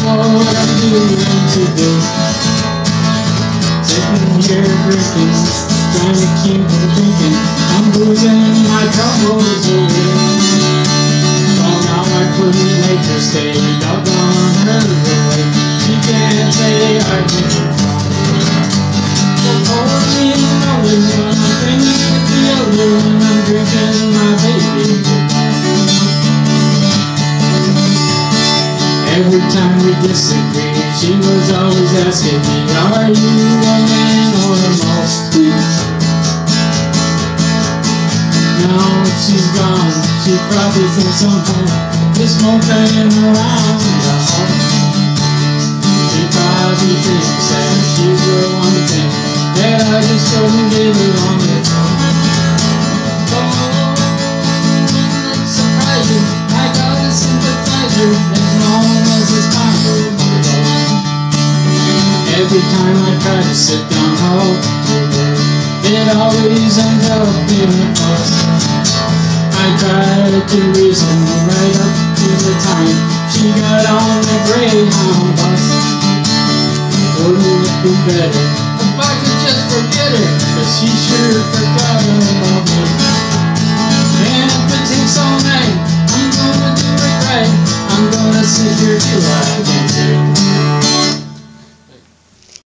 what I'm doing today. Sitting here drinking, trying to keep from thinking I'm losing my troubles away. Well, now I couldn't make her stay, doggone her away. She can't say I did her wrong. So pour me another one, I'm thinking with the other one, I'm drinking my baby. Every time we disagree, she was always asking me, are you a man or a mouse? Now she's gone, she probably thinks I'm home, just moping around the house. She probably thinks that she's the one thing that I just couldn't get her on the phone. Oh, it's surprising, I got a sympathizer as long as it's time for my love. Every time I try to sit down talk to her, it always ends up in a fuss. I tried to reason right up to the time she got on the Greyhound bus. Wouldn't it be better if I could just forget her, 'cause she sure forgot about me. And if it takes all night, I'm gonna do it right. I'm gonna sit here till I get it.